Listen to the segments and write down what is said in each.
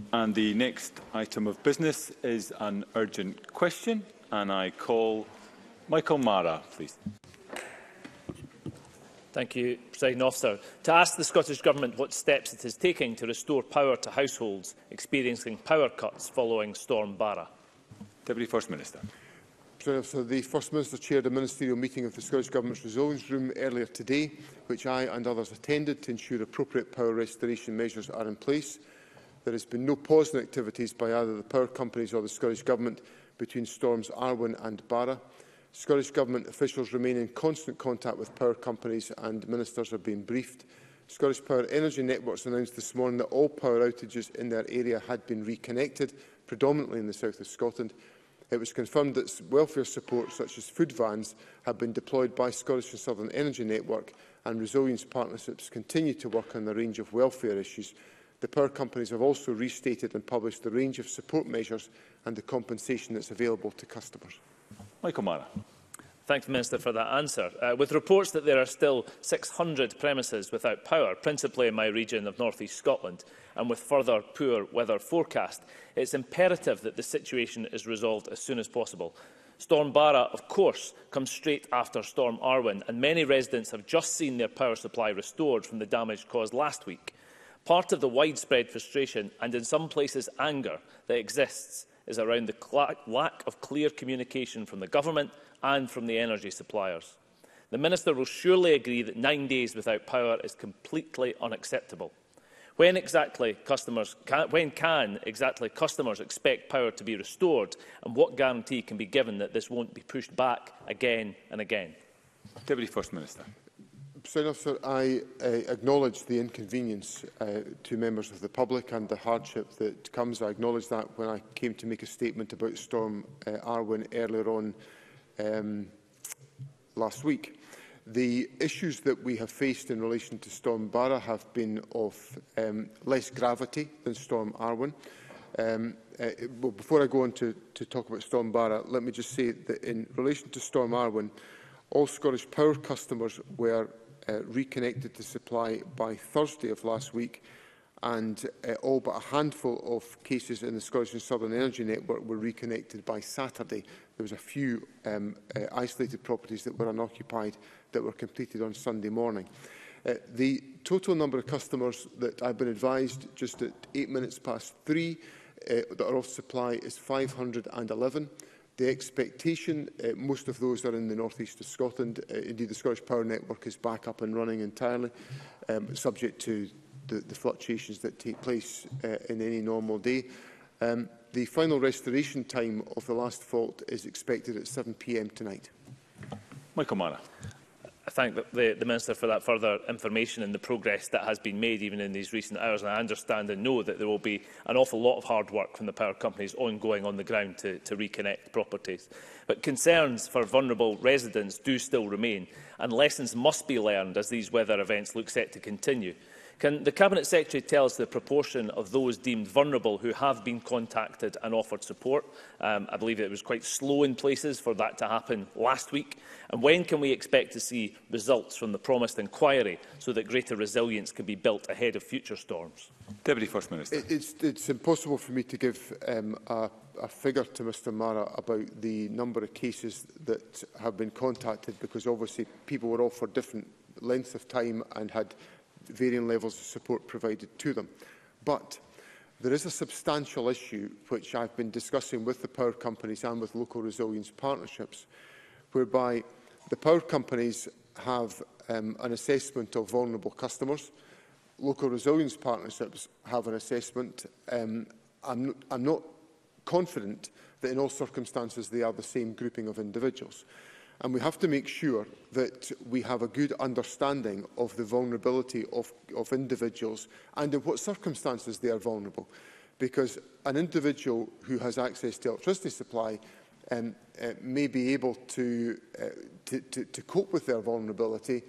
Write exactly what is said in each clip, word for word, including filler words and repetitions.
And the next item of business is an urgent question, and I call Michael Mara, please. Thank you, Presiding Officer. To ask the Scottish Government what steps it is taking to restore power to households experiencing power cuts following Storm Bara. Deputy First Minister. So the First Minister chaired a ministerial meeting of the Scottish Government's Resilience Room earlier today, which I and others attended to ensure appropriate power restoration measures are in place. There has been no pause in activities by either the power companies or the Scottish Government between storms Arwen and Bara. Scottish Government officials remain in constant contact with power companies and ministers are being briefed. Scottish Power Energy Networks announced this morning that all power outages in their area had been reconnected, predominantly in the south of Scotland. It was confirmed that welfare support such as food vans have been deployed by Scottish and Southern Energy Network, and resilience partnerships continue to work on a range of welfare issues. The power companies have also restated and published the range of support measures and the compensation that is available to customers. Michael Mara. Thank the Minister for that answer. Uh, with reports that there are still six hundred premises without power, principally in my region of North East Scotland, and with further poor weather forecast, it is imperative that the situation is resolved as soon as possible. Storm Bara, of course, comes straight after Storm Arwen, and many residents have just seen their power supply restored from the damage caused last week. Part of the widespread frustration, and in some places anger, that exists is around the lack of clear communication from the Government and from the energy suppliers. The Minister will surely agree that nine days without power is completely unacceptable. When exactly customers can, when can exactly customers expect power to be restored, and what guarantee can be given that this won't be pushed back again and again? Deputy First Minister. President Officer, I uh, acknowledge the inconvenience uh, to members of the public and the hardship that comes. I acknowledged that when I came to make a statement about Storm uh, Arwen earlier on um, last week. The issues that we have faced in relation to Storm Bara have been of um, less gravity than Storm Arwen. Um, uh, well, before I go on to, to talk about Storm Bara, let me just say that in relation to Storm Arwen, all Scottish Power customers were Uh, reconnected to supply by Thursday of last week, and uh, all but a handful of cases in the Scottish and Southern Energy Network were reconnected by Saturday. There was a few um, uh, isolated properties that were unoccupied that were completed on Sunday morning. Uh, the total number of customers that I've been advised just at eight minutes past three uh, that are off supply is five hundred and eleven. The expectation, uh, most of those are in the north east of Scotland. Uh, indeed, the Scottish Power Network is back up and running entirely, um, subject to the, the fluctuations that take place uh, in any normal day. Um, the final restoration time of the last fault is expected at seven p m tonight. Michael Mara. I thank the, the Minister for that further information and the progress that has been made even in these recent hours. And I understand and know that there will be an awful lot of hard work from the power companies ongoing on the ground to, to reconnect properties. But concerns for vulnerable residents do still remain, and lessons must be learned as these weather events look set to continue. Can the Cabinet Secretary tell us the proportion of those deemed vulnerable who have been contacted and offered support? Um, I believe it was quite slow in places for that to happen last week. And when can we expect to see results from the promised inquiry so that greater resilience can be built ahead of future storms? Deputy First Minister. It, it's, it's impossible for me to give um, a, a figure to Mr Mara about the number of cases that have been contacted, because obviously people were offered different lengths of time and had varying levels of support provided to them. But there is a substantial issue which I've been discussing with the power companies and with local resilience partnerships, whereby the power companies have um, an assessment of vulnerable customers. Local resilience partnerships have an assessment. Um, I'm, not, I'm not confident that in all circumstances they are the same grouping of individuals. And we have to make sure that we have a good understanding of the vulnerability of, of individuals and in what circumstances they are vulnerable. Because an individual who has access to electricity supply um, uh, may be able to, uh, to, to, to cope with their vulnerability,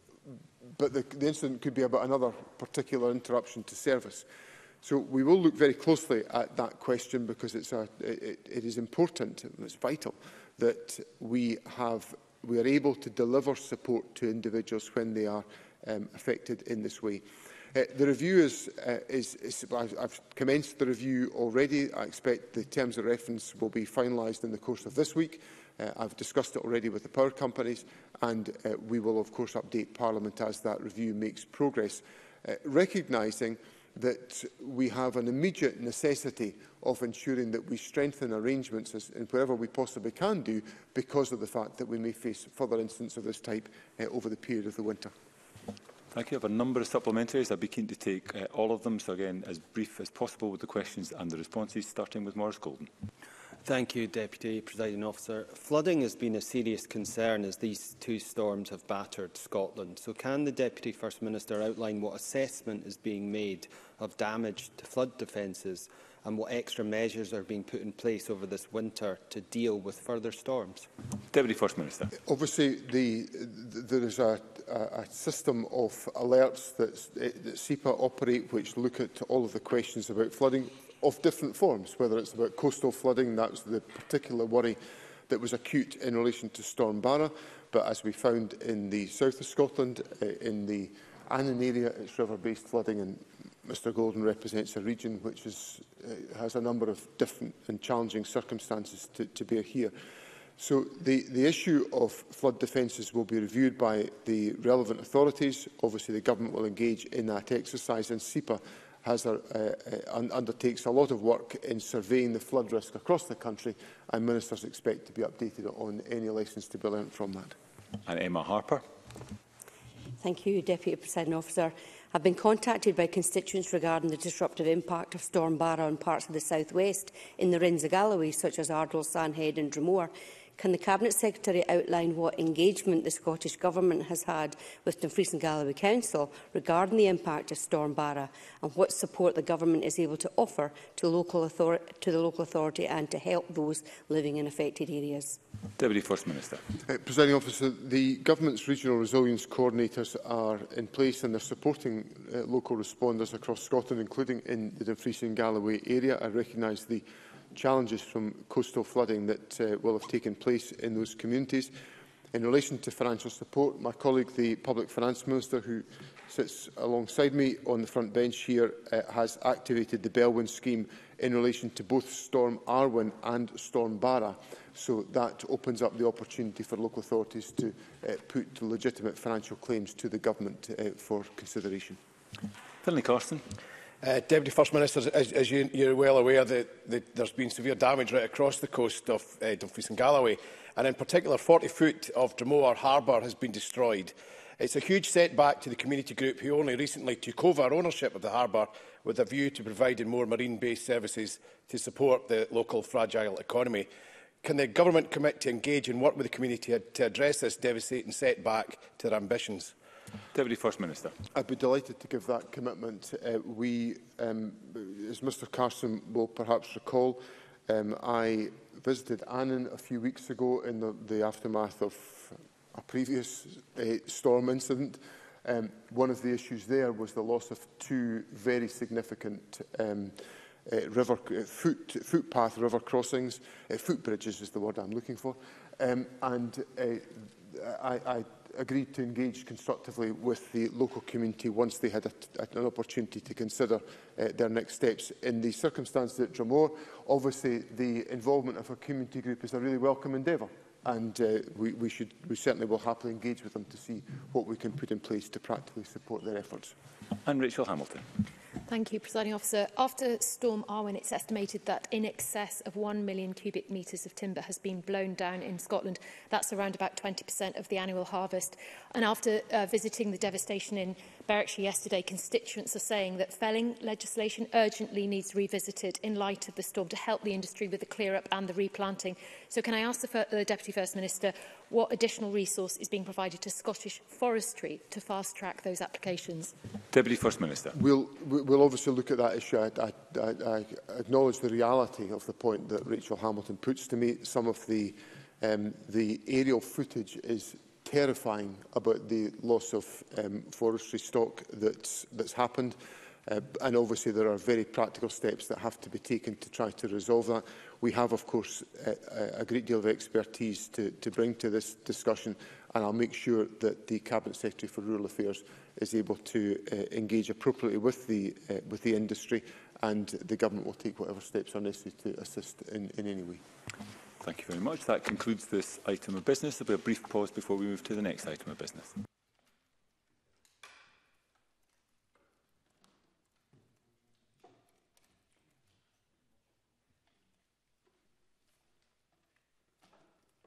but the, the incident could be about another particular interruption to service. So we will look very closely at that question, because it's a, it, it is important, it's vital, that we, have, we are able to deliver support to individuals when they are um, affected in this way. Uh, the review is, uh, is, is I've, I've commenced the review already. I expect the terms of reference will be finalised in the course of this week. Uh, I've discussed it already with the power companies, and uh, we will of course update Parliament as that review makes progress, uh, recognising that we have an immediate necessity of ensuring that we strengthen arrangements as, in wherever we possibly can do, because of the fact that we may face further incidents of this type uh, over the period of the winter. Thank you. I have a number of supplementaries. I'd be keen to take uh, all of them. So again, as brief as possible with the questions and the responses, starting with Maurice Golden. Thank you, Deputy Presiding Officer. Flooding has been a serious concern as these two storms have battered Scotland. So can the Deputy First Minister outline what assessment is being made of damage to flood defences and what extra measures are being put in place over this winter to deal with further storms? Deputy First Minister. Obviously, the, the, there is a, a, a system of alerts that, that SEPA operate, which look at all of the questions about flooding of different forms, whether it's about coastal flooding. That was the particular worry that was acute in relation to Storm Barra. But as we found in the south of Scotland, uh, in the Annan area, it's river-based flooding, and Mr Golden represents a region which is, uh, has a number of different and challenging circumstances to, to bear here. So the, the issue of flood defences will be reviewed by the relevant authorities. Obviously, the Government will engage in that exercise, and SEPA has a, uh, uh, undertakes a lot of work in surveying the flood risk across the country, and ministers expect to be updated on any lessons to be learnt from that. And Emma Harper. Thank you, Deputy Presiding Officer. I've been contacted by constituents regarding the disruptive impact of Storm Barra on parts of the South West in the Rins of Galloway, such as Ardwell, Sandhead and Dromore. Can the Cabinet Secretary outline what engagement the Scottish Government has had with Dumfries and Galloway Council regarding the impact of Storm Barra, and what support the Government is able to offer to, local to the local authority and to help those living in affected areas? Deputy First Minister. Uh, Presiding Officer, the Government's regional resilience coordinators are in place, and they're supporting uh, local responders across Scotland, including in the Dumfries and Galloway area. I recognise the challenges from coastal flooding that uh, will have taken place in those communities. In relation to financial support, my colleague, the Public Finance Minister, who sits alongside me on the front bench here, uh, has activated the Bellwyn scheme in relation to both Storm Arwen and Storm Barra. So that opens up the opportunity for local authorities to uh, put legitimate financial claims to the Government uh, for consideration. Finlay Carson. Uh, Deputy First Minister, as, as you, you're well aware, that, that there's been severe damage right across the coast of uh, Dumfries and Galloway, and in particular forty foot of Dromore Harbour has been destroyed. It's a huge setback to the community group who only recently took over ownership of the harbour with a view to providing more marine-based services to support the local fragile economy. Can the Government commit to engage and work with the community to address this devastating setback to their ambitions? Deputy First Minister. I'd be delighted to give that commitment. Uh, we, um, as Mr Carson will perhaps recall, um, I visited Annan a few weeks ago in the, the aftermath of a previous uh, storm incident. Um, one of the issues there was the loss of two very significant um, uh, river uh, foot, footpath river crossings. Uh, footbridges is the word I'm looking for. Um, and uh, I, I agreed to engage constructively with the local community once they had a, an opportunity to consider uh, their next steps. In the circumstances at Dromore, obviously the involvement of a community group is a really welcome endeavour, and uh, we, we, should, we certainly will happily engage with them to see what we can put in place to practically support their efforts. And Rachel Hamilton. Thank you, Presiding Officer. After Storm Arwen, it's estimated that in excess of one million cubic metres of timber has been blown down in Scotland. That's around about twenty percent of the annual harvest. And after uh, visiting the devastation in Berwickshire yesterday, constituents are saying that felling legislation urgently needs revisited in light of the storm to help the industry with the clear-up and the replanting. So can I ask the, the Deputy First Minister what additional resource is being provided to Scottish Forestry to fast-track those applications? Deputy First Minister. We'll, we'll obviously look at that issue. I, I, I, I acknowledge the reality of the point that Rachel Hamilton puts to me. Some of the, um, the aerial footage is terrifying about the loss of um, forestry stock that's, that's happened. Uh, and obviously there are very practical steps that have to be taken to try to resolve that. We have, of course, uh, a great deal of expertise to, to bring to this discussion, and I'll make sure that the Cabinet Secretary for Rural Affairs is able to uh, engage appropriately with the, uh, with the industry, and the Government will take whatever steps are necessary to assist in, in any way. Thank you very much. That concludes this item of business. There will be a brief pause before we move to the next item of business.